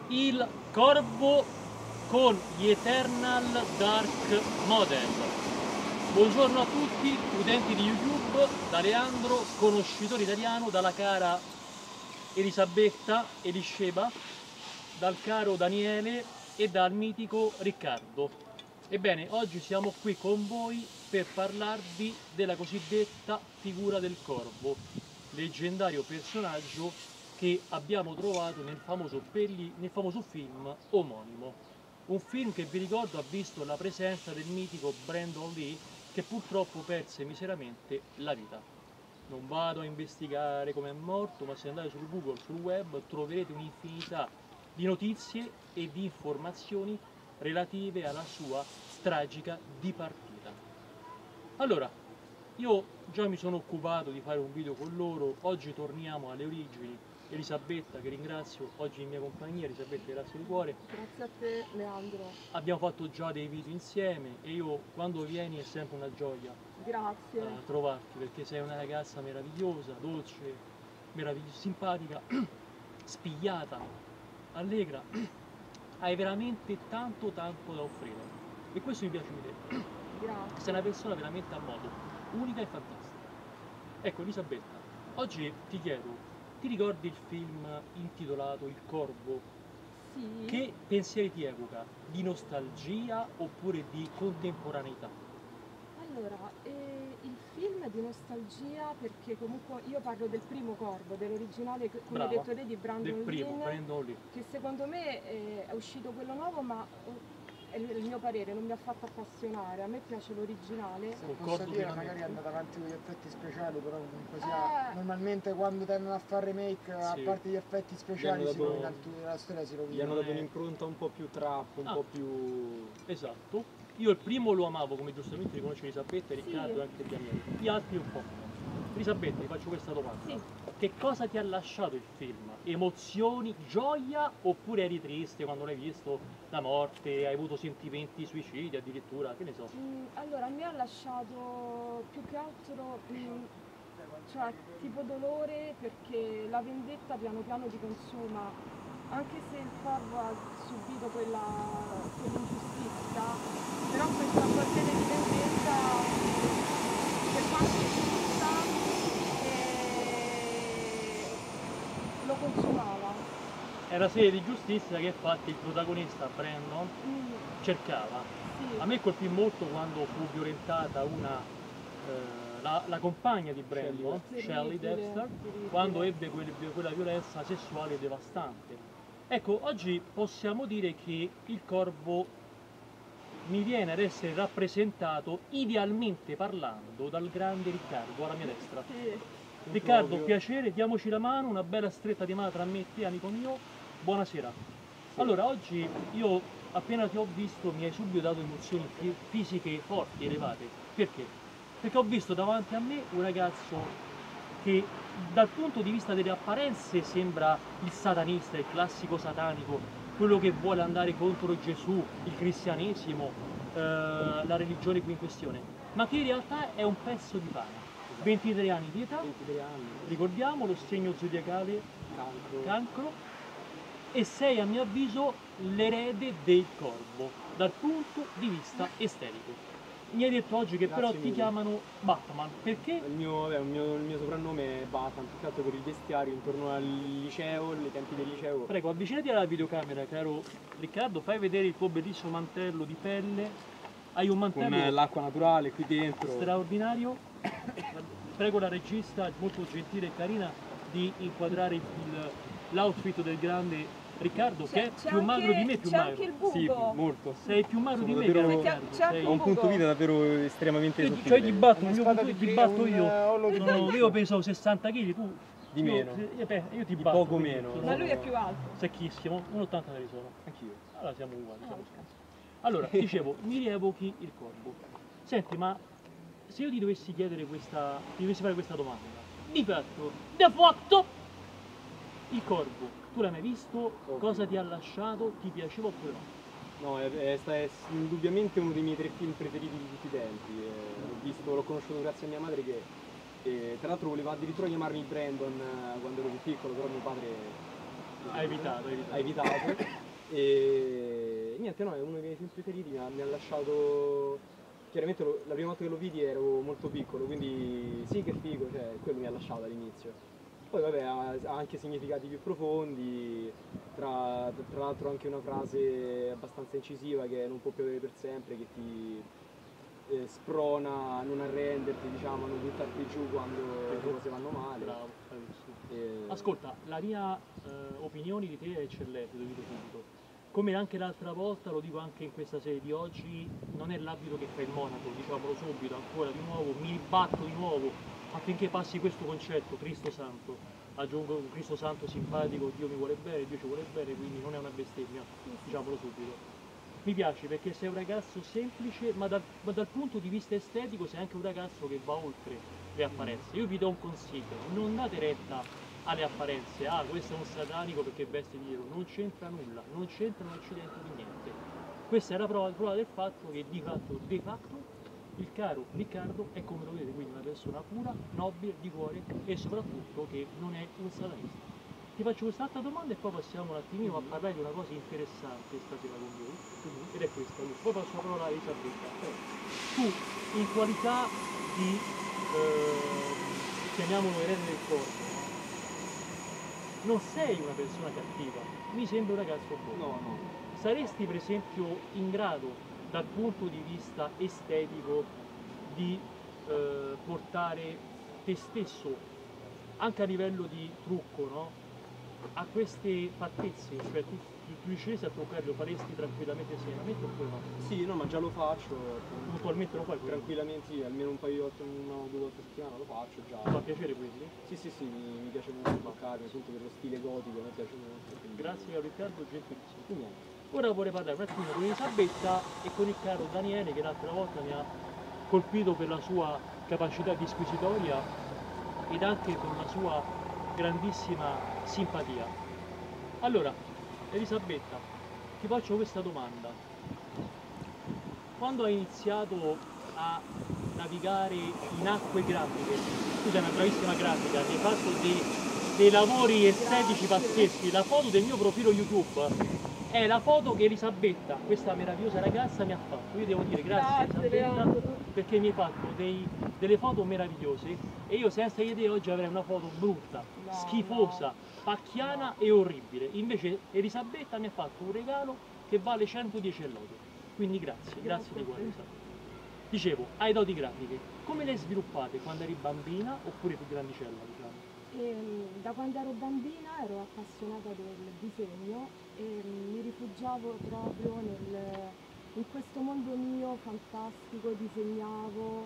il corvo con gli Eternal Dark Model. Buongiorno a tutti, utenti di YouTube, da Leandro, conoscitore italiano, dalla cara Elisabetta Elisceba, dal caro Daniele e dal mitico Riccardo. Ebbene, oggi siamo qui con voi per parlarvi della cosiddetta figura del corvo, leggendario personaggio che abbiamo trovato nel famoso film omonimo. Un film che, vi ricordo, ha visto la presenza del mitico Brandon Lee, che purtroppo perse miseramente la vita. Non vado a investigare come è morto, ma se andate sul Google, sul web, troverete un'infinità di notizie e di informazioni relative alla sua tragica dipartita. Allora, io già mi sono occupato di fare un video con loro, oggi torniamo alle origini. Elisabetta, che ringrazio, oggi in mia compagnia. Elisabetta, grazie di cuore. Grazie a te, Leandro. Abbiamo fatto già dei video insieme e io, quando vieni, è sempre una gioia Grazie. trovarti, perché sei una ragazza meravigliosa, dolce, meravigliosa, simpatica, spigliata, allegra. Hai veramente tanto da offrire e questo mi piace di te. Grazie. Sei una persona veramente a modo, unica e fantastica. Ecco, Elisabetta, oggi ti chiedo, ti ricordi il film intitolato Il Corvo? Sì. Che pensieri ti evoca? Di nostalgia oppure di contemporaneità? Allora, il film è di nostalgia perché comunque io parlo del primo Corvo, dell'originale, come hai detto te, di Brandon Lee, che secondo me è uscito quello nuovo, ma è il mio parere, non mi ha fatto appassionare. A me piace l'originale. Se posso dire, magari è andata avanti con gli effetti speciali, però comunque sia, normalmente quando tendono a fare remake, a parte gli effetti speciali, la storia si rovina. Gli hanno dato un'impronta un po' più trap, un po' più... Esatto. Io il primo lo amavo, come giustamente riconosce Elisabetta e Riccardo, e anche Daniele. Gli altri un po'. Elisabetta, ti faccio questa domanda. Sì. Che cosa ti ha lasciato il film? Emozioni, gioia, oppure eri triste quando l'hai visto, la morte, hai avuto sentimenti suicidi addirittura, che ne so? Allora, a me ha lasciato più che altro cioè, tipo dolore, perché la vendetta piano piano ti consuma, anche se il corvo ha subito quell'ingiustizia, però questa botte di vendetta, per quanto giusta, lo consumava. Era serie di giustizia che infatti il protagonista Brandon cercava. Sì. A me colpì molto quando fu violentata la compagna di Brandon, Shelley Dexter, quando ebbe quella violenza sessuale devastante. Ecco, oggi possiamo dire che il corvo mi viene ad essere rappresentato, idealmente parlando, dal grande Riccardo alla mia destra. Sì. Riccardo, piacere, diamoci la mano, una bella stretta di mano tra me e te, amico mio. Buonasera. Sì. Allora, oggi io, appena ti ho visto, mi hai subito dato emozioni fisiche forti, elevate. Perché? Perché ho visto davanti a me un ragazzo che dal punto di vista delle apparenze sembra il satanista, il classico satanico, quello che vuole andare contro Gesù, il cristianesimo, la religione qui in questione, ma che in realtà è un pezzo di pane. 23 anni di età, 23 anni. Ricordiamo lo segno zodiacale cancro, e sei, a mio avviso, l'erede del corvo dal punto di vista estetico. Mi hai detto oggi che però ti chiamano Batman, perché? Il mio soprannome è Batman, più che altro per il vestiario intorno al liceo, ai tempi del liceo. Prego, avvicinati alla videocamera, caro Riccardo, fai vedere il tuo bellissimo mantello di pelle. Hai un mantello con l'acqua naturale qui dentro, straordinario. Prego la regista, molto gentile e carina, di inquadrare l'outfit del grande Riccardo, che è più magro di me, più magro. C'è anche il buco. Sì, molto. Sei più magro di me, davvero... Riccardo. Ho un punto vita davvero estremamente sottile. Cioè ti batto io. Io peso 60 kg, tu di meno. Io ti di batto. Poco meno. Ma lui è più alto. Secchissimo, 1,80 ne sono. Anch'io. Allora siamo uguali. Allora, dicevo, mi rievochi il corvo. Senti, ma se io ti dovessi chiedere ti dovessi fare questa domanda, di fatto, il corvo, tu l'hai mai visto? Cosa ti ha lasciato? Ti piaceva oppure no? No, è indubbiamente uno dei miei 3 film preferiti di tutti i tempi. L'ho conosciuto grazie a mia madre che tra l'altro voleva addirittura chiamarmi Brandon quando ero più piccolo, però mio padre Ha evitato. E niente, no, è uno dei miei film preferiti, mi ha lasciato... Chiaramente la prima volta che lo vidi ero molto piccolo, quindi sì che figo, cioè quello mi ha lasciato all'inizio. Poi vabbè, ha anche significati più profondi, tra l'altro anche una frase abbastanza incisiva che non può piovere per sempre, che ti sprona a non arrenderti, diciamo, a non buttarti giù quando le cose vanno male. Bravo, bravissimo. Ascolta, la mia opinione di te è eccellente, lo dico subito. Come anche l'altra volta, lo dico anche in questa serie di oggi, non è l'abito che fa il monaco, diciamolo subito, ancora di nuovo, mi batto di nuovo affinché passi questo concetto, Cristo Santo. Aggiungo un Cristo Santo simpatico, Dio mi vuole bene, Dio ci vuole bene, quindi non è una bestemmia, diciamolo subito. Mi piace perché sei un ragazzo semplice, ma dal punto di vista estetico sei anche un ragazzo che va oltre le apparenze. Io vi do un consiglio, non date retta alle apparenze, questo è un satanico perché veste di nero, non c'entra nulla, non c'entra un accidente di niente. Questa è la prova del fatto che di fatto il caro Riccardo è come lo vedete, quindi una persona pura, nobile, di cuore e soprattutto che non è un satanista. Ti faccio quest'altra domanda e poi passiamo un attimino a parlare di una cosa interessante stasera con voi, ed è questa. Poi passo la parola a Elisabetta. Tu, in qualità di, chiamiamolo erede del corpo, non sei una persona cattiva, mi sembra un ragazzo buono. No. Saresti per esempio in grado, dal punto di vista estetico, di portare te stesso, anche a livello di trucco, no? A queste fattezze, cioè tu riusciresti a truccare, lo faresti tranquillamente serenamente oppure no? Sì, no, ma già lo faccio. Puntualmente lo fai? Tranquillamente, sì, almeno un paio di volte, 1 o 2 volte a settimana lo faccio già. Ti fa piacere quindi? Sì, mi piace molto toccarmi, appunto per lo stile gotico, mi piace molto. Quindi... Grazie a Riccardo, gentilissimo. Ora vorrei parlare un attimo con Elisabetta e con il caro Daniele che l'altra volta mi ha colpito per la sua capacità disquisitoria ed anche con la sua grandissima simpatia. Allora, Elisabetta, ti faccio questa domanda. Quando hai iniziato a navigare in acque grafiche, tu sei una bravissima grafica, hai fatto dei lavori estetici pazzeschi, la foto del mio profilo YouTube è la foto che Elisabetta, questa meravigliosa ragazza, mi ha fatto. Io devo dire grazie Elisabetta perché mi hai fatto delle foto meravigliose e io senza di te oggi avrei una foto brutta, schifosa, pacchiana e orribile. Invece Elisabetta mi ha fatto un regalo che vale 110 lode. Quindi grazie di cuore Elisabetta. Dicevo, hai doti grafiche, come le hai sviluppate quando eri bambina oppure più grandicella, diciamo? Da quando ero bambina ero appassionata del disegno e mi rifugiavo proprio in questo mondo mio fantastico, disegnavo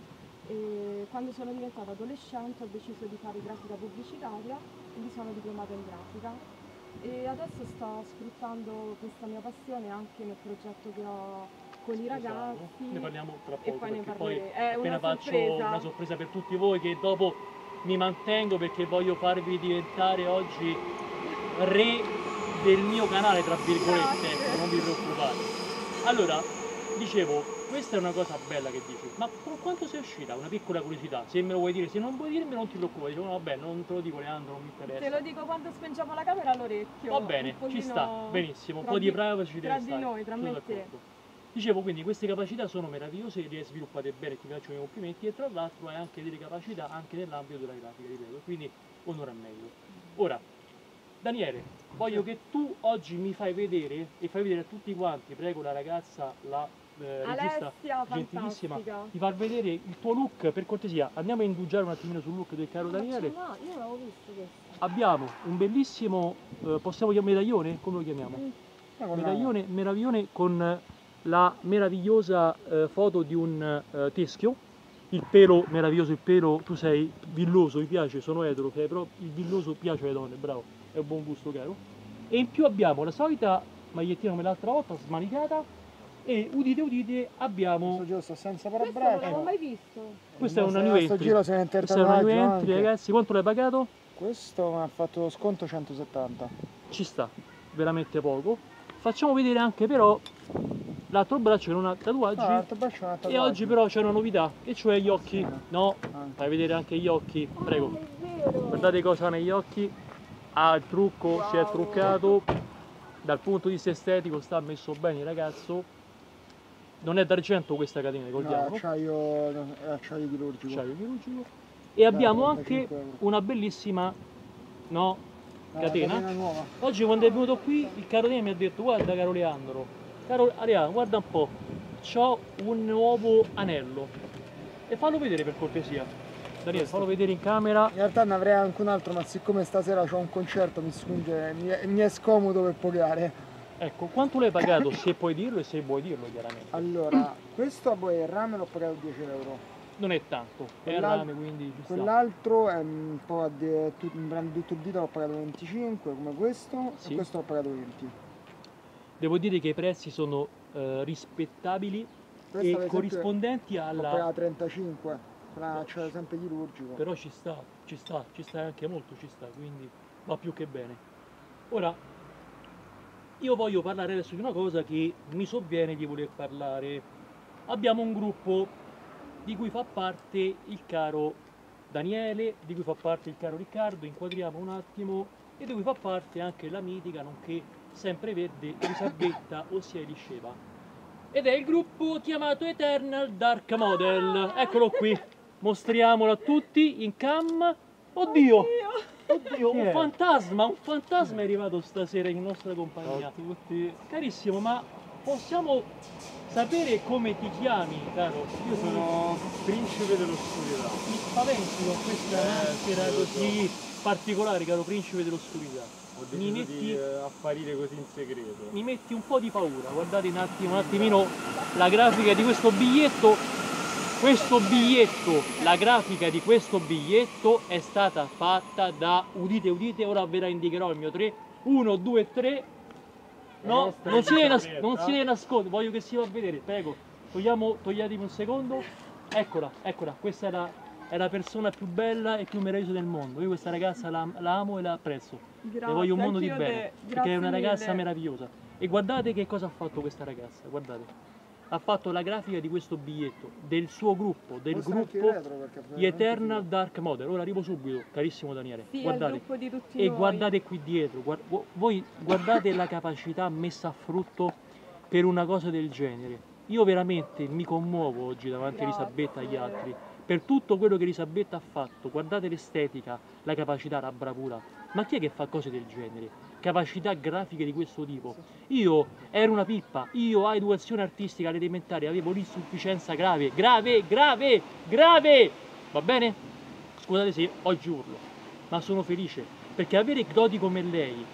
e quando sono diventata adolescente ho deciso di fare grafica pubblicitaria e mi sono diplomata in grafica e adesso sto sfruttando questa mia passione anche nel progetto che ho con i ragazzi. Ne parliamo tra poco e poi perché poi è appena faccio sorpresa. una sorpresa per tutti voi che dopo mi mantengo perché voglio farvi diventare oggi re del mio canale, tra virgolette, ecco, non vi preoccupate. Allora, dicevo, questa è una cosa bella che dici, ma con quanto sei uscita? Una piccola curiosità, se me lo vuoi dire, se non vuoi dirmi non ti preoccupare, dicevo no, vabbè, non te lo dico Leandro, non mi interessa. Te lo dico quando spengiamo la camera all'orecchio. Va bene, ci sta, benissimo, un po' di privacy deve stare. Tra di noi, tra me e te. Dicevo, quindi queste capacità sono meravigliose, le hai sviluppate bene, ti faccio i miei complimenti e tra l'altro hai anche delle capacità anche nell'ambito della grafica, ripeto, quindi onore a meglio. Ora, Daniele, voglio che tu oggi mi fai vedere e fai vedere a tutti quanti, prego la ragazza, la regista gentilissima, di far vedere il tuo look, per cortesia, andiamo a indugiare un attimino sul look del caro Daniele. No, io l'avevo visto questo. Abbiamo un bellissimo, possiamo chiamare medaglione? Come lo chiamiamo? Medaglione con la meravigliosa foto di un teschio, il pelo meraviglioso, il pelo, tu sei villoso, mi piace, sono etero, però il villoso piace alle donne, bravo, è un buon gusto caro. E in più abbiamo la solita magliettina come l'altra volta, smanicata, e udite, abbiamo... Questo giusto, senza parabraccia. Non l'avevo mai visto. Questa è una new entry, questa è una new entry, ragazzi, quanto l'hai pagato? Questo mi ha fatto sconto 170. Ci sta, veramente poco. Facciamo vedere anche però l'altro braccio che non ha tatuaggi e oggi però c'è una novità, e cioè gli occhi. No, fai vedere anche gli occhi, prego. Guardate cosa ha negli occhi. ha il trucco, si è truccato, dal punto di vista estetico sta messo bene il ragazzo. Non è d'argento questa catena, ricordiamo. No, acciaio chirurgico. Acciaio chirurgico. E abbiamo anche una bellissima, no, catena nuova. Oggi quando è venuto qui il caro Daniele mi ha detto: guarda caro Leandro, guarda un po', c'ho un nuovo anello. E fallo vedere per cortesia. Daniele, fallo vedere in camera. In realtà ne avrei anche un altro, ma siccome stasera ho un concerto mi è scomodo per pogare. Ecco, quanto l'hai pagato, se puoi dirlo e se vuoi dirlo chiaramente. Allora, questo poi il rame l'ho pagato 10 euro. Non è tanto, è rame, quindi ci sta. Quell'altro è un po' un brand tutto il dito, l'ho pagato 25 come questo, sì. E questo l'ho pagato 20. Devo dire che i prezzi sono rispettabili e corrispondenti alla... L'ho pagato 35, c'è sempre chirurgico. Però ci sta anche molto, quindi va più che bene. Ora, io voglio parlare adesso di una cosa che mi sovviene di voler parlare. Abbiamo un gruppo di cui fa parte il caro Daniele, di cui fa parte il caro Riccardo, inquadriamo un attimo, e di cui fa parte anche la mitica, nonché sempreverde Elisabetta, ossia Elisceva. Ed è il gruppo chiamato Eternal Dark Model. Eccolo qui, mostriamolo a tutti in cam. Oddio, un fantasma è arrivato stasera in nostra compagnia. Ciao a tutti. Carissimo, ma possiamo sapere come ti chiami, caro? Io sono Principe dell'Oscurità. Mi spaventi con questa maschera così particolare, caro Principe dell'Oscurità. Ho deciso di apparire così in segreto. Mi metti un po' di paura. Guardate un attimino la grafica di questo biglietto. La grafica di questo biglietto è stata fatta da, udite udite, ora ve la indicherò il mio 3, 1, 2, 3, no, non si deve nascondere, voglio che si va a vedere, prego, togliatemi un secondo, eccola, questa è la persona più bella e più meravigliosa del mondo, io questa ragazza la amo e la apprezzo, le voglio un mondo di bene, perché è una ragazza meravigliosa, e guardate che cosa ha fatto questa ragazza, guardate. Ha fatto la grafica di questo biglietto, del suo gruppo, del gruppo di Eternal Dark Model. Ora arrivo subito, carissimo Daniele. Sì, guardate. il gruppo di tutti e noi. Guardate qui dietro, voi guardate la capacità messa a frutto per una cosa del genere. Io veramente mi commuovo oggi davanti a Elisabetta e agli altri, per tutto quello che Elisabetta ha fatto. Guardate l'estetica, la capacità, la bravura. Ma chi è che fa cose del genere? Capacità grafiche di questo tipo. Io ero una pippa, io a educazione artistica alle elementari avevo l'insufficienza grave, va bene? Scusate se oggi urlo, ma sono felice, perché avere doti come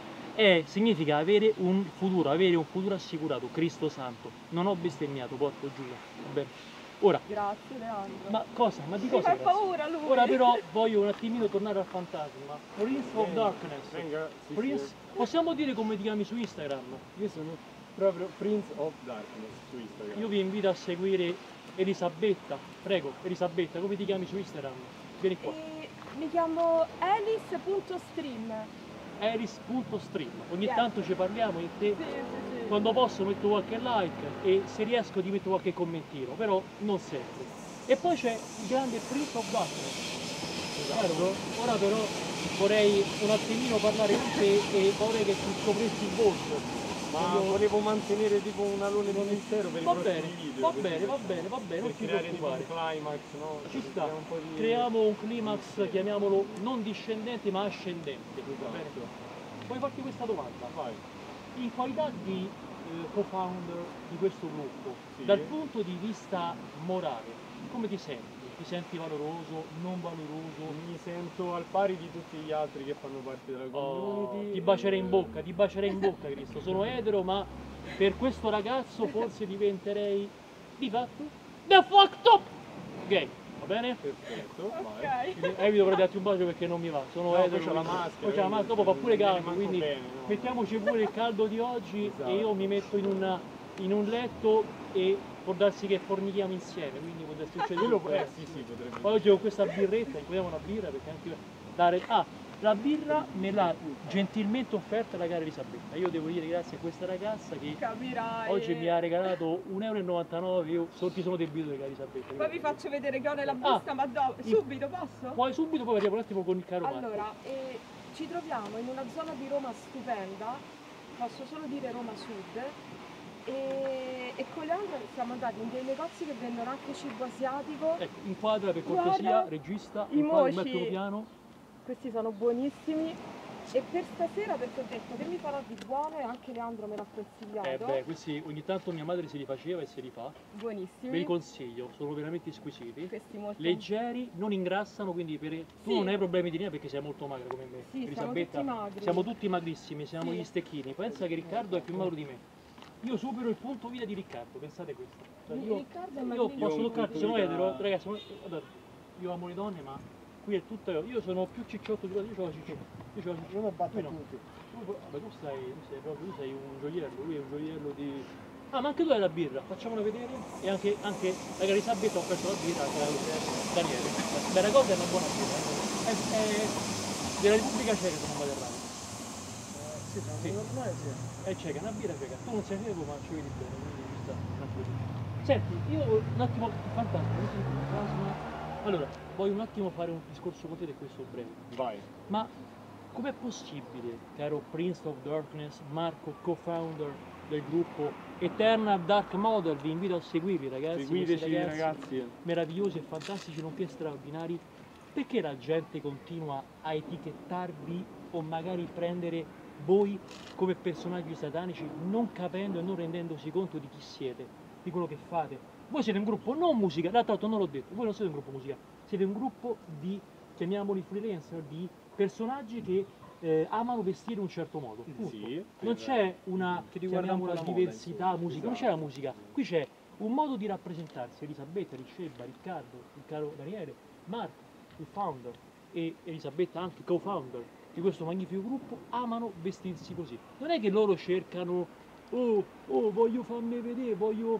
lei significa avere un futuro assicurato, Cristo santo. Non ho bestemmiato, porco giuro, va bene? Ora, grazie Leandro. Ma cosa? Ma di cosa? Mi fa paura lui. Ora però voglio un attimino tornare al fantasma. Prince of Darkness. Prince, possiamo dire come ti chiami su Instagram? Io sono proprio Prince of Darkness su Instagram. Io vi invito a seguire Elisabetta. Prego, Elisabetta, come ti chiami su Instagram? Vieni qua. Mi chiamo elis.stream. Elis.stream. Ogni tanto ci parliamo e te. Sì. Quando posso metto qualche like e se riesco ti metto qualche commentino, però non sempre. E poi c'è il grande Prince of Darkness. Esatto. Ora però vorrei un attimino parlare con te e vorrei che tu scoprissi il volto. Ma volevo mantenere tipo un alone di mistero per i prossimi video. Va bene, non ti preoccupare. Un climax, no? Ci sta. Creiamo un climax, chiamiamolo non discendente ma ascendente. Esatto. Puoi farti questa domanda? Vai. In qualità di co-founder di questo gruppo, sì, dal punto di vista morale, come ti senti? Ti senti valoroso, non valoroso? Mi sento al pari di tutti gli altri che fanno parte della community. Ti bacerei in bocca, Cristo. Sono etero, ma per questo ragazzo forse diventerei di fatto de facto gay. Va bene? Perfetto, vai. Evito per darti un bacio perché non mi va, sono etero. C'ho la maschera. Poi c'è la maschera, dopo fa pure caldo, quindi bene, no? Mettiamoci pure il caldo di oggi, esatto. E io mi metto in un letto e può darsi che fornichiamo insieme, quindi può darsi succedere. Sì, potrebbe. Poi oggi ho questa birretta, includiamo una birra perché anche dare. La birra me l'ha gentilmente offerta la cara Elisabetta. Io devo dire grazie a questa ragazza che oggi mi ha regalato 1,99 €. Io ti sono debito, cara Elisabetta. Poi vi faccio vedere che ho nella busta, ma subito posso? Puoi subito, poi vediamo un attimo con il caro Allora, ci troviamo in una zona di Roma stupenda, posso solo dire Roma Sud, e con Leandro siamo andati in dei negozi che vendono anche cibo asiatico. Ecco, inquadra per cortesia, regista, i inquadra mochi, il piano. questi sono buonissimi. E per stasera, perché ho detto che mi farò di buono e anche Leandro me l'ha consigliato. Questi ogni tanto mia madre si li faceva e si li fa. Buonissimi. Ve li consiglio, sono veramente squisiti. Questi molto leggeri, non ingrassano, quindi tu non hai problemi di linea perché sei molto magra come me. Sì, Elisabetta, siamo tutti magri. siamo tutti magrissimi, siamo gli stecchini. Pensa che Riccardo è più magro di me. Io supero il punto vita di Riccardo, pensate questo. Cioè, io posso toccarti, sono etero, ragazzi, guardate, io amo le donne, ma qui è tutto io sono più cicciotto di io ho la cicciotto. Io non batto tutti. Vabbè, tu sei un gioiello, lui è un gioiello di. Ah, ma anche tu hai la birra, facciamola vedere. E anche la Elisabetta ho preso la birra, Daniele. Beh, la cosa è una buona birra, è della Repubblica Ceca se non vado errato. Sì, normale sì. È ceca, una birra ceca. Tu non sei ceco ma ci vedi bene, quindi ci sta, tranquillo. Senti, io un attimo, fantastico, allora, voglio un attimo fare un discorso con te di questo breve. Vai. Ma com'è possibile, caro Prince of Darkness, Marco, co-founder del gruppo Eternal Dark Model, vi invito a seguirvi ragazzi, seguiteci ragazzi, meravigliosi e fantastici nonché straordinari, perché la gente continua a etichettarvi o magari prendere voi come personaggi satanici non capendo e non rendendosi conto di chi siete, di quello che fate? Voi siete un gruppo non musica, d'altro lato non l'ho detto, voi non siete un gruppo musica, siete un gruppo di, chiamiamoli freelancer, di personaggi che amano vestire in un certo modo. Sì, non c'è una, chiamiamola, diversità musica, non c'è la musica, qui c'è un modo di rappresentarsi. Elisabetta, Ricebba, Riccardo, il caro Daniele, Marco, il founder, e Elisabetta anche co-founder di questo magnifico gruppo, amano vestirsi così. Non è che loro cercano voglio farmi vedere,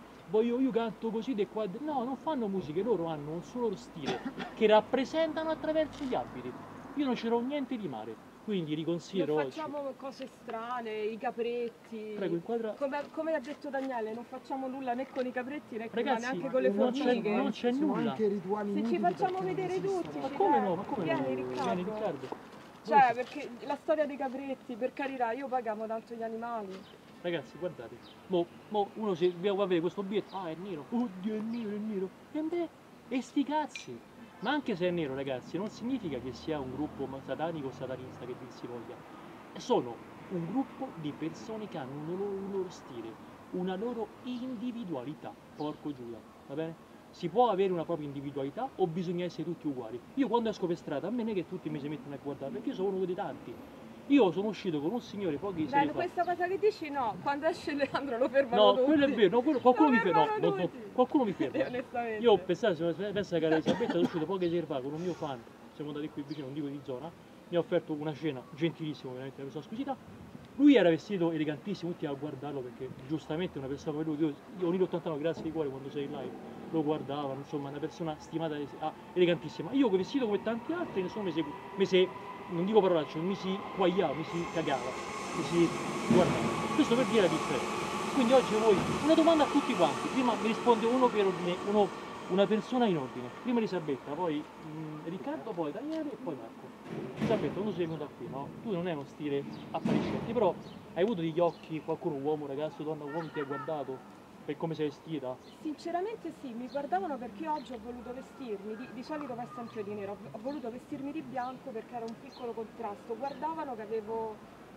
io canto così dei quadri. No, non fanno musica, loro hanno un solo stile che rappresentano attraverso gli abiti. Io non c'ero niente di male, quindi riconsidero non oggi. facciamo cose strane, i capretti. Prego, inquadra. Come ha detto Daniele, non facciamo nulla né con i capretti né Ragazzi, neanche con le formiche. Non c'è nulla. Anche rituali se ci facciamo vedere tutti. Ma come no? Ma come Vieni, no? Riccardo. Vieni, Riccardo. Cioè, perché la storia dei capretti, per carità, io pagavo tanto gli animali. Ragazzi, guardate, mo uno si va a vedere questo obietto, è nero, oddio è nero, e beh, e sti cazzi. Ma anche se è nero, ragazzi, non significa che sia un gruppo satanico o satanista, che dir si voglia. Sono un gruppo di persone che hanno un loro stile, una loro individualità, porco Giuda, va bene? Si può avere una propria individualità o bisogna essere tutti uguali? Io quando esco per strada, a me non è che tutti mi si mettono a guardare, perché io sono uno dei tanti. Io sono uscito con un signore pochi giorni fa. Questa cosa che dici no, quando esce Leandro lo fermano tutti. No, quello è vero, no, qualcuno mi ferma. No, qualcuno mi ferma. Onestamente. Io pensa che Elisabetta è uscito pochi giorni fa con un mio fan, siamo andati qui vicino, non dico di zona, mi ha offerto una cena gentilissima, veramente una persona squisita. Lui era vestito elegantissimo, tutti a guardarlo perché giustamente una persona come lui, io ho un 80 grazie di cuore quando sei in live, lo guardavano, insomma, una persona stimata, elegantissima. Io vestito come tanti altri, nessuno mi si non dico parolacce, mi si guagliava, mi si cagava, mi si guardava. Questo per dire la differenza. Quindi oggi voi, una domanda a tutti quanti, prima mi risponde uno per ordine, una persona in ordine. Prima Elisabetta, poi Riccardo, poi Daniele e poi Marco. Elisabetta, quando sei venuta qui, no? Tu non hai uno stile appariscente, però hai avuto degli occhi, qualcuno, uomo, ragazzo, donna, uomo, ti ha guardato per come sei vestita? Sinceramente sì, mi guardavano perché oggi ho voluto vestirmi, di solito vesto sempre di nero, ho voluto vestirmi di bianco perché era un piccolo contrasto, guardavano che avevo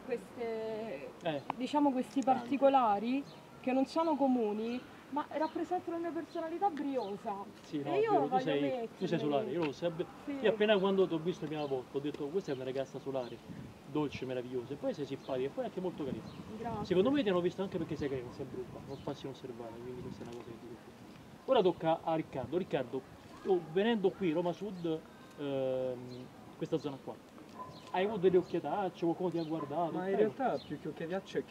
diciamo questi particolari che non sono comuni, ma rappresentano la mia personalità briosa. Sì, no, e io tu sei solare, io appena quando ti ho visto la prima volta ho detto questa è una ragazza solare, dolce, meravigliosa, e poi sei simpatica e poi anche molto carina. Grazie. Secondo me ti hanno visto anche perché sei carina, sei brutta, non passi a osservare, quindi questa è una cosa che dico. Ora tocca a Riccardo. Riccardo, venendo qui Roma Sud, questa zona qua, hai avuto delle occhiatacce, qualcuno ti ha guardato? Ma in realtà più che occhiatacce,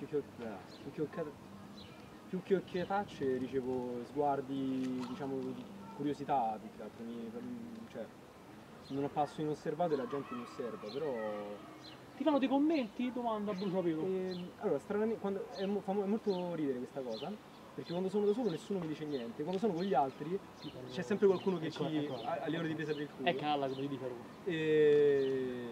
più che occhiatacce ricevo sguardi, diciamo, di curiosità, più che altro, cioè non passo inosservato e la gente mi osserva, però... Ti fanno dei commenti? Domanda a bruciapelo. Allora, stranamente, è molto ridere questa cosa, perché quando sono da solo nessuno mi dice niente, quando sono con gli altri c'è sempre qualcuno che alle ore di presa per il culo. È calla, come ti dice Roma.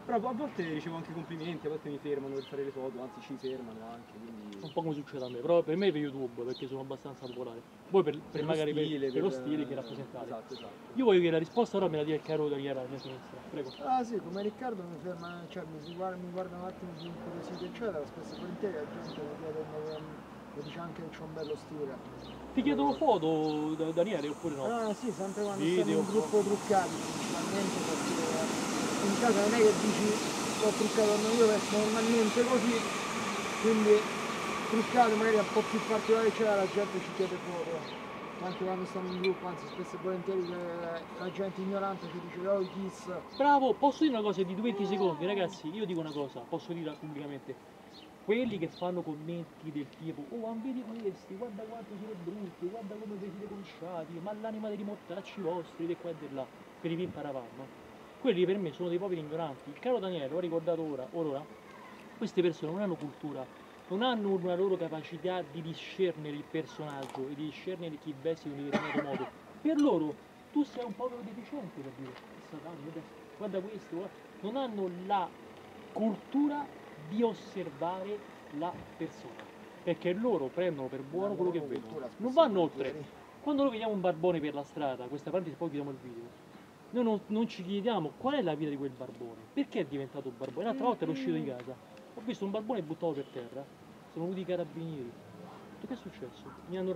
Però a volte ricevo anche complimenti, a volte mi fermano per fare le foto, anzi ci fermano anche, quindi... Un po' come succede a me, però per me per YouTube, perché sono abbastanza popolare. Voi per magari per lo stile che rappresentate. Esatto. Io voglio che la risposta ora me la dia il caro Daniele alla mia sinistra, prego. Ah sì, come Riccardo mi ferma, cioè mi guarda un attimo più incuriosito eccetera, spesso e volentieri la gente mi chiede, mi dice anche che c'ho un bello stile. Ti chiedono foto Daniele oppure no? Ah sì, sempre quando Video, siamo in un gruppo truccati, principalmente perché in casa non è che dici l'ho truccato io vesto normalmente così, quindi truccato magari un po' più particolare eccetera, la gente ci chiede foto. Anche quando stiamo in gruppo, anzi spesso e volentieri la gente ignorante ci dice oh Kiss. Bravo, posso dire una cosa di 20 secondi, ragazzi, io dico una cosa, posso dirla pubblicamente. Quelli che fanno commenti del tipo oh vedi questi, guarda quanto siete brutti, guarda come vi siete conciati, ma l'anima dei mortacci vostri, di qua e di là, per i pin paravanno. Quelli per me sono dei poveri ignoranti. Il caro Daniele, ho ricordato ora, queste persone non hanno cultura, non hanno una loro capacità di discernere il personaggio e di discernere chi veste in un determinato modo. Per loro tu sei un povero deficiente per dire, guarda questo, guarda. Non hanno la cultura di osservare la persona, perché loro prendono per buono quello che vedono, non vanno oltre. Quando noi vediamo un barbone per la strada, questa parte poi chiudiamo il video, noi non ci chiediamo qual è la vita di quel barbone, perché è diventato un barbone. L'altra volta ero uscito di casa, ho visto un barbone buttato per terra, sono venuti i carabinieri. Che è successo? Mi hanno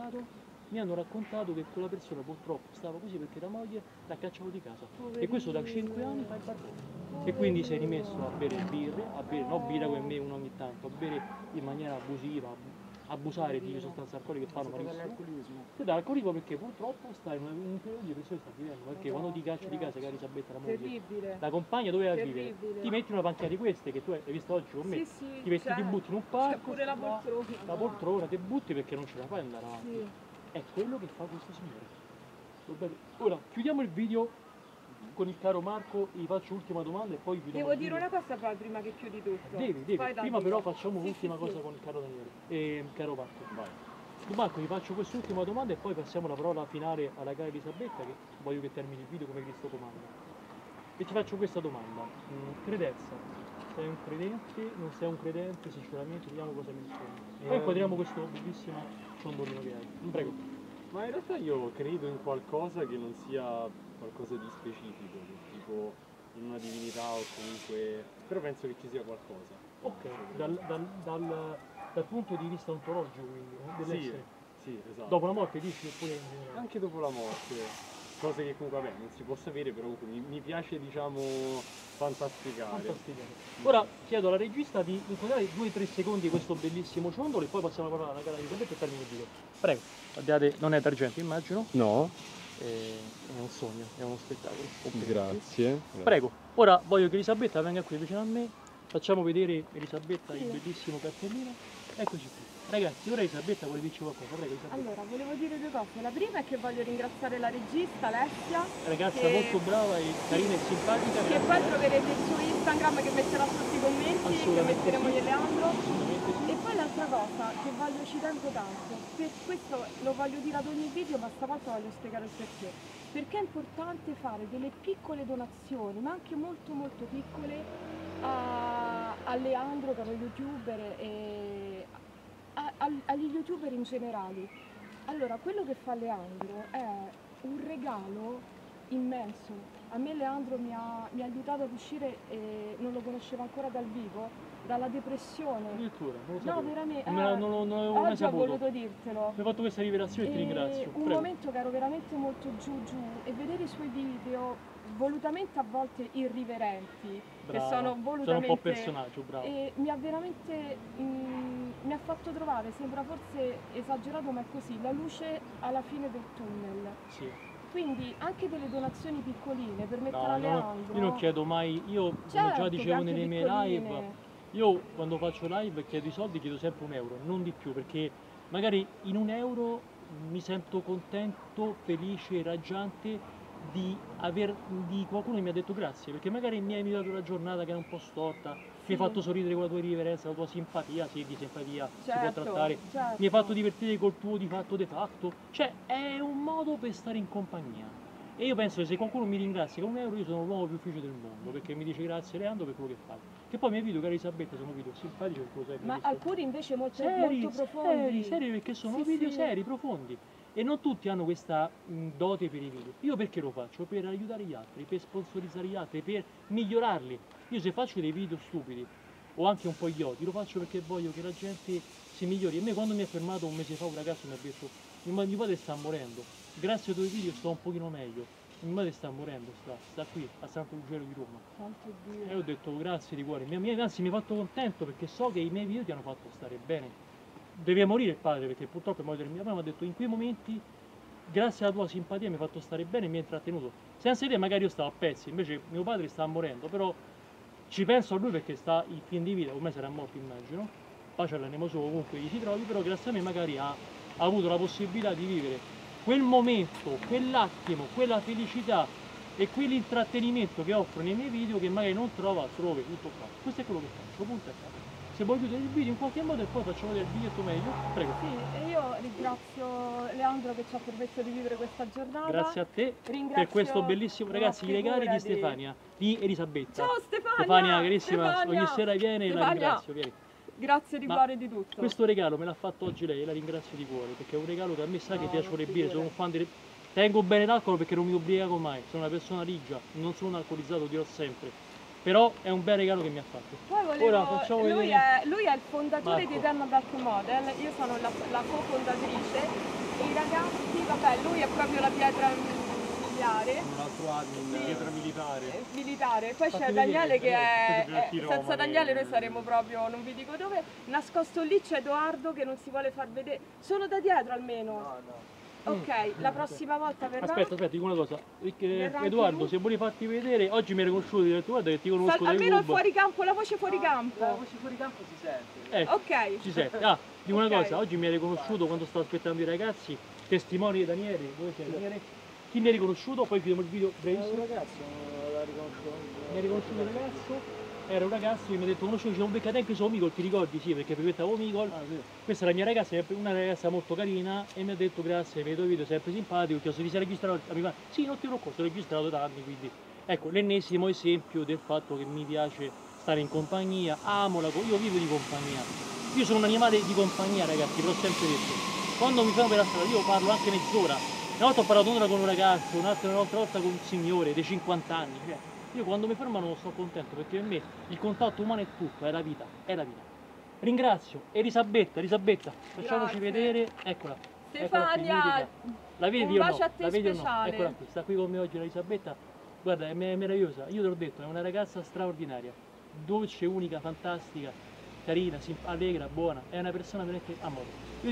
raccontato che quella persona purtroppo stava così perché la moglie l'ha cacciato di casa. E questo da 5 anni fa il barbone. E quindi sei rimesso a bere birre, no birra come me uno ogni tanto, a bere in maniera abusiva, abusare di sostanze alcoliche che fanno malissimo. Ti dà l'alcolismo perché purtroppo stai in un periodo di pressione sta vivendo, perché quando ti cacci di casa, cara Elisabetta, la moglie, la compagna dove va a vivere, ti metti in una panchina di queste che tu hai visto oggi con me, ti metti, ti butti in un parco, pure la poltrona, ti butti perché non ce la fai ad andare avanti. È quello che fa questo signore. Ora chiudiamo il video con il caro Marco, gli faccio l'ultima domanda e poi chiudiamo. Devo dire una cosa prima che chiudi tutto. Devi. Prima però facciamo l'ultima cosa con il caro Daniele e il caro Marco. Vai. Marco, gli faccio quest'ultima domanda e poi passiamo la parola finale alla cara Elisabetta, che voglio che termini il video come Cristo comanda. E ti faccio questa domanda. Credenza. Sei un credente? Non sei un credente? Sinceramente, vediamo cosa mi rispondi. Poi inquadriamo questo bellissimo ciondolino che hai. Prego. Ma in realtà io credo in qualcosa che non sia qualcosa di specifico, tipo in una divinità o comunque... però penso che ci sia qualcosa. Ok, dal punto di vista ontologico quindi, dell'essere? Sì, esatto. Dopo la morte dici oppure in generale? Anche dopo la morte, cose che comunque vabbè, non si può sapere, però comunque mi piace diciamo fantasticare. Ora chiedo alla regista di inquadrare 2-3 secondi questo bellissimo ciondolo e poi passiamo a parlare alla cara di Elisabetta e termino il video. Prego, guardate, non è d'argento immagino? No. È un sogno, è uno spettacolo. Grazie. Prego, ora voglio che Elisabetta venga qui vicino a me, facciamo vedere Elisabetta il bellissimo cartellino, eccoci qui. Ragazzi, ora Elisabetta vuole dirci qualcosa, prego Elisabetta. Allora, volevo dire due cose. La prima è che voglio ringraziare la regista Alessia. Ragazza molto brava e carina e simpatica. Che poi troverete su Instagram che metterà tutti i commenti che metteremo io e Leandro. E poi l'altra cosa che ci tengo tanto, per questo lo voglio dire ad ogni video, ma stavolta voglio spiegare il perché. Perché è importante fare delle piccole donazioni, ma anche molto molto piccole, a Leandro che è uno youtuber e agli youtuber in generale. Allora, quello che fa Leandro è un regalo immenso. A me Leandro mi ha aiutato ad uscire, e non lo conoscevo ancora dal vivo, dalla depressione. Addirittura, non lo sapevo. No, veramente. Non avevo mai saputo. Oggi ho voluto dirtelo. Mi hai fatto questa rivelazione e ti ringrazio. Un momento che ero veramente molto giù e vedere i suoi video volutamente a volte irriverenti, brava, che sono volutamente... Sono un po' personaggio, bravo. E mi ha veramente... mi ha fatto trovare, sembra forse esagerato ma è così, la luce alla fine del tunnel. Sì. Quindi anche delle donazioni piccoline per mettere a Leandro... Io non chiedo mai, io come già dicevo nelle mie live, io quando faccio live e chiedo i soldi chiedo sempre €1, non di più, perché magari in €1 mi sento contento, felice, raggiante di qualcuno che mi ha detto grazie, perché magari mi hai dato la giornata che era un po' storta, mi hai fatto sorridere con la tua riverenza, la tua simpatia, sì, di simpatia si può trattare, mi hai fatto divertire col tuo di fatto, cioè è un modo per stare in compagnia. E io penso che se qualcuno mi ringrazia con €1 io sono l'uomo più felice del mondo, perché mi dice grazie Leandro per quello che fai. Che poi i miei video, cara Elisabetta, sono video simpatici, perché lo sai. Ma alcuni invece molto seri, profondi. Seri, perché sono video seri, profondi. E non tutti hanno questa dote per i video. Io perché lo faccio? Per aiutare gli altri, per sponsorizzare gli altri, per migliorarli. Io se faccio dei video stupidi o anche un po' idioti, lo faccio perché voglio che la gente si migliori. E me quando mi ha fermato un mese fa un ragazzo mi ha detto mio padre sta morendo, grazie ai tuoi video sto un pochino meglio. Mia madre sta morendo, sta qui a Santo Ruggero di Roma. Santo Dio. E ho detto grazie di cuore. Anzi mi ha fatto contento perché so che i miei video ti hanno fatto stare bene. Deve morire il padre perché purtroppo è morto il mio padre, mi ha detto in quei momenti grazie alla tua simpatia mi hai fatto stare bene e mi hai intrattenuto. Senza te magari io stavo a pezzi, invece mio padre stava morendo, però ci penso a lui perché sta il fin di vita, ormai sarà morto immagino, pace all'animo suo ovunque gli si trovi, però grazie a me magari ha avuto la possibilità di vivere quel momento, quell'attimo, quella felicità e quell'intrattenimento che offro nei miei video che magari non trova altrove, tutto qua. Questo è quello che faccio, punto e capo. Se vuoi chiudere il video in qualche modo e poi faccio vedere il biglietto meglio, prego. Sì, e io ringrazio Leandro che ci ha permesso di vivere questa giornata. Grazie a te per questo bellissimo, ragazzi, i regali di Stefania, di Elisabetta. Ciao Stefania! Stefania, carissima, ogni sera viene e la ringrazio, vieni. Grazie di cuore di tutto. Questo regalo me l'ha fatto oggi lei e la ringrazio di cuore, perché è un regalo che a me sa che piacciono le birre, sono un fan delle... Tengo bene l'alcol perché non mi ubriaco mai, sono una persona rigia, non sono un alcolizzato, dirò sempre. Però è un bel regalo che mi ha fatto. Poi Ora facciamo vedere. Lui è il fondatore di Eternal Dark Model, io sono la co-fondatrice e i ragazzi, vabbè, lui è proprio la pietra miliare. Un altro admin, sì, pietra militare. Militare. Poi c'è Daniele che è senza Daniele noi saremo proprio, non vi dico dove, nascosto lì c'è Edoardo che non si vuole far vedere. Sono da dietro almeno. No. Ok, la prossima volta verrà. Aspetta, dico una cosa. Edoardo, se vuoi farti vedere, oggi mi hai riconosciuto, guarda che ti conosco dai almeno il fuoricampo, la voce fuoricampo. La voce fuoricampo si sente. Ok. Si sente. Ah, dico una cosa, oggi mi hai riconosciuto quando stavo aspettando i ragazzi, testimoni di Daniele, dove sei Daniele? Chi mi ha riconosciuto? Poi chiudiamo il video brevissimo. Un ragazzo l'ha riconosciuto. Mi ha riconosciuto il ragazzo. Era un ragazzo che mi ha detto conoscevo, ci beccati anche su Omicol, ti ricordi? Sì, perché frequentavo Omicol. Sì. Questa è la mia ragazza, è una ragazza molto carina e mi ha detto grazie per i tuoi video, sempre simpatico, ti ho chiesto di sei registrato, sì, non ti preoccupare, ho registrato da anni, quindi ecco, l'ennesimo esempio del fatto che mi piace stare in compagnia, amo io vivo di compagnia. Io sono un animale di compagnia, ragazzi, ve l'ho sempre detto. Quando mi fermo per la strada io parlo anche mezz'ora. Una volta ho parlato un'ora con un ragazzo, un'altra volta con un signore dei 50 anni, cioè. Io quando mi fermano sono contento perché per me il contatto umano è tutto, è la vita, è la vita. Ringrazio Elisabetta, facciamoci vedere, eccola. Stefania, la vedi un o no? bacio a te La vedi o no? speciale. Eccola qui, sta qui con me oggi Elisabetta. Guarda, è meravigliosa, io te l'ho detto, è una ragazza straordinaria, dolce, unica, fantastica, carina, allegra, buona, è una persona veramente amore.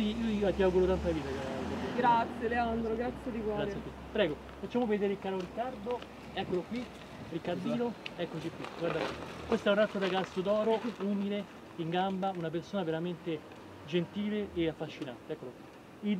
Io ti auguro tanta vita. Grazie Leandro, grazie di cuore. Grazie a te. Prego, facciamo vedere il caro Riccardo, eccolo qui. Riccardino, eccoci qui, guarda, questo è un altro ragazzo d'oro, umile, in gamba, una persona veramente gentile e affascinante, eccolo qui. Il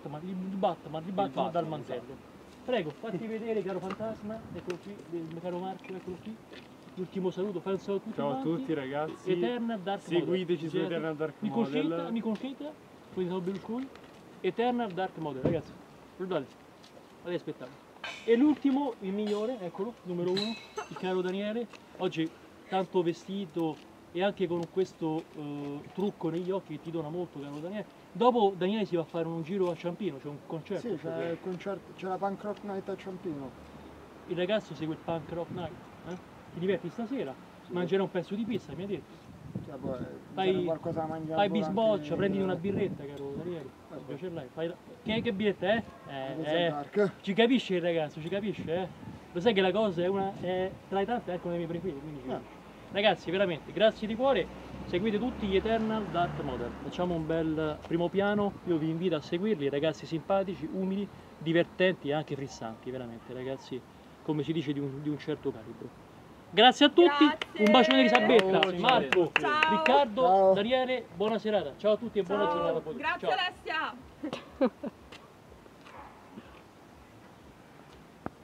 Batman dal mantello. Prego, fatti vedere, caro fantasma, eccolo qui, il caro Marco, eccolo qui. L'ultimo saluto, fai un saluto a tutti. Ciao a tutti ragazzi, Eternal Dark seguiteci su Eternal Dark Model. Mi concita, poi sono Berlusconi, Eternal Dark Model, ragazzi, guardate, state aspettando. E l'ultimo, il migliore, eccolo, numero 1, il caro Daniele, oggi tanto vestito e anche con questo trucco negli occhi che ti dona molto, caro Daniele. Dopo Daniele si va a fare un giro a Ciampino, c'è un concerto. Sì, c'è il concerto, c'è la Punk Rock Night a Ciampino. Il ragazzo segue il Punk Rock Night, ti diverti stasera, sì. Mangerà un pezzo di pizza, mi ha detto. Cioè, poi, qualcosa da mangiare. Fai bisboccia, prenditi una birretta, caro Daniele. Ce l'hai. Che birretta è? Ci capisce il ragazzo, ci capisce, Lo sai che la cosa è tra le tante anche una delle mie preferite, quindi ragazzi, veramente, grazie di cuore, seguite tutti gli Eternal Dark Model, facciamo un bel primo piano, io vi invito a seguirli, ragazzi simpatici, umili, divertenti e anche frissanti, veramente, ragazzi, come si dice di un certo calibro. Grazie a tutti, un bacione di Elisabetta, Marco, ciao. Riccardo, ciao. Daniele, buona serata, ciao a tutti e buona giornata a voi. Grazie ciao. Alessia!